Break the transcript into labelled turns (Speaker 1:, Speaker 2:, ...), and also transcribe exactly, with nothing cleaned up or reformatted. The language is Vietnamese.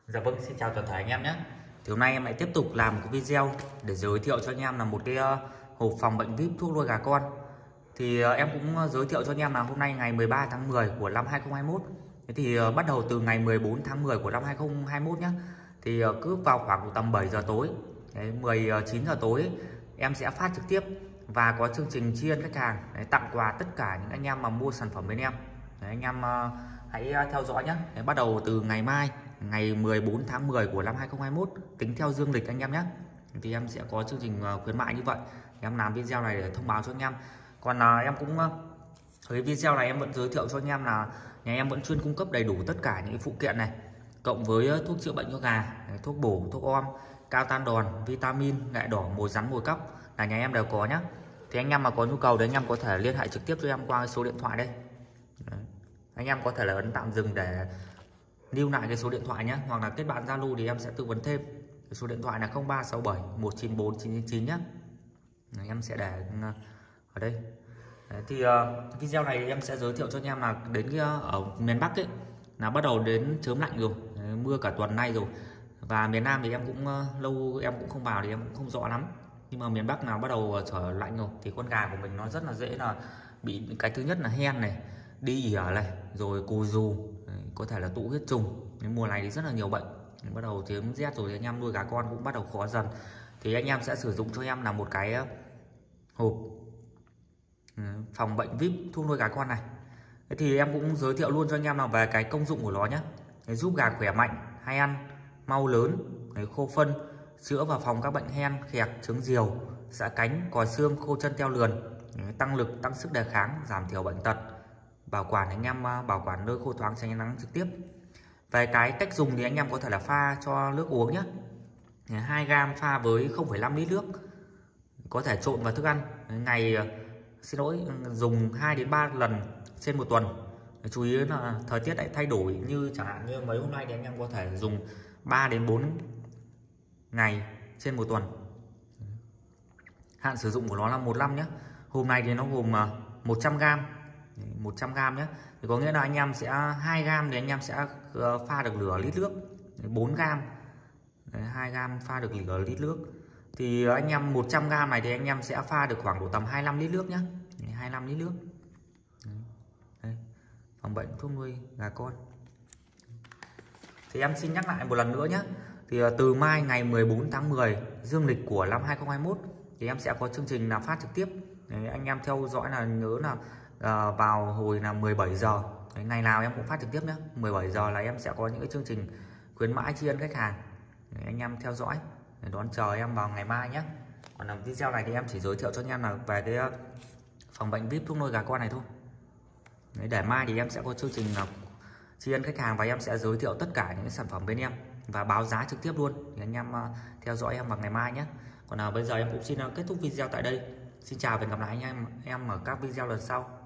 Speaker 1: Dạ vâng, xin chào toàn thể anh em nhé. Thì hôm nay em lại tiếp tục làm một cái video để giới thiệu cho anh em là một cái uh, hộp phòng bệnh víp thuốc nuôi gà con. Thì uh, em cũng uh, giới thiệu cho anh em là hôm nay ngày mười ba tháng mười của năm hai không hai mốt. Thế thì uh, bắt đầu từ ngày mười bốn tháng mười của năm hai không hai mốt nhé. Thì uh, cứ vào khoảng tầm bảy giờ tối, đấy, mười chín giờ tối em sẽ phát trực tiếp và có chương trình tri ân khách hàng, đấy, tặng quà tất cả những anh em mà mua sản phẩm bên em. Đấy, anh em uh, hãy uh, theo dõi nhé. Đấy, bắt đầu từ ngày mai ngày mười bốn tháng mười của năm hai không hai mốt tính theo dương lịch anh em nhé, thì em sẽ có chương trình khuyến mại như vậy. Em làm video này để thông báo cho anh em. Còn à, em cũng cái video này em vẫn giới thiệu cho anh em là nhà em vẫn chuyên cung cấp đầy đủ tất cả những phụ kiện này, cộng với thuốc chữa bệnh cho gà, thuốc bổ, thuốc om, cao tan đòn, vitamin, gại đỏ, mồi rắn, mồi cóc là nhà em đều có nhé. Thì anh em mà có nhu cầu thì anh em có thể liên hệ trực tiếp cho em qua cái số điện thoại đây. Đấy, anh em có thể là ấn tạm dừng để lưu lại cái số điện thoại nhé, hoặc là kết bạn Zalo thì em sẽ tư vấn thêm. Cái số điện thoại là không ba sáu bảy một chín bốn chín chín chín nhé. Đấy, em sẽ để ở đây. Đấy, thì uh, video này em sẽ giới thiệu cho anh em là đến cái, uh, ở miền Bắc ấy là bắt đầu đến chớm lạnh rồi. Đấy, mưa cả tuần nay rồi. Và miền Nam thì em cũng uh, lâu em cũng không vào thì em cũng không rõ lắm. Nhưng mà miền Bắc nào bắt đầu trở lạnh rồi thì con gà của mình nó rất là dễ là bị cái thứ nhất là hen này, đi ỉa này, rồi cù dù, có thể là tụ huyết trùng. Đến mùa này thì rất là nhiều bệnh, bắt đầu tiếng rét rồi thì anh em nuôi gà con cũng bắt đầu khó dần. Thì anh em sẽ sử dụng cho em là một cái hộp phòng bệnh víp thuốc nuôi gà con này. Thế thì em cũng giới thiệu luôn cho anh em là về cái công dụng của nó nhé. Để giúp gà khỏe mạnh, hay ăn, mau lớn, để khô phân, chữa và phòng các bệnh hen, khẹt, trứng diều, xạ cánh, còi xương, khô chân teo lườn, tăng lực, tăng sức đề kháng, giảm thiểu bệnh tật, bảo quản anh em bảo quản nơi khô thoáng tránh nắng trực tiếp. Về cái cách dùng thì anh em có thể là pha cho nước uống nhé, hai gam pha với không phẩy năm lít nước, có thể trộn vào thức ăn. Ngày xin lỗi dùng hai đến ba lần trên một tuần. Chú ý là thời tiết lại thay đổi, như chẳng hạn như mấy hôm nay thì anh em có thể dùng ba đến bốn ngày trên một tuần. Hạn sử dụng của nó là một năm nhé. Hôm nay thì nó gồm một trăm gam, một trăm gam nhé. Thì có nghĩa là anh em sẽ hai gam thì anh em sẽ pha được nửa lít nước, bốn gam hai gam pha được nửa lít nước. Thì anh em một trăm gam này thì anh em sẽ pha được khoảng độ tầm hai mươi lăm lít nước nhé, hai mươi lăm lít nước. Đây, phòng bệnh thuốc nuôi gà con. Thì em xin nhắc lại một lần nữa nhé. Thì từ mai ngày mười bốn tháng mười dương lịch của năm hai không hai mốt thì em sẽ có chương trình là phát trực tiếp. Đấy, anh em theo dõi là nhớ là à, vào hồi là mười bảy giờ. Đấy, ngày nào em cũng phát trực tiếp nhé. mười bảy giờ là em sẽ có những cái chương trình khuyến mãi tri ân khách hàng. Đấy, anh em theo dõi để đón chờ em vào ngày mai nhé. Còn là video này thì em chỉ giới thiệu cho anh em là về cái phòng bệnh víp thuốc nuôi gà con này thôi. Đấy, để mai thì em sẽ có chương trình là tri ân khách hàng và em sẽ giới thiệu tất cả những sản phẩm bên em và báo giá trực tiếp luôn. Thì anh em uh, theo dõi em vào ngày mai nhé. Còn uh, bây giờ em cũng xin uh, kết thúc video tại đây. Xin chào và hẹn gặp lại anh em em ở các video lần sau.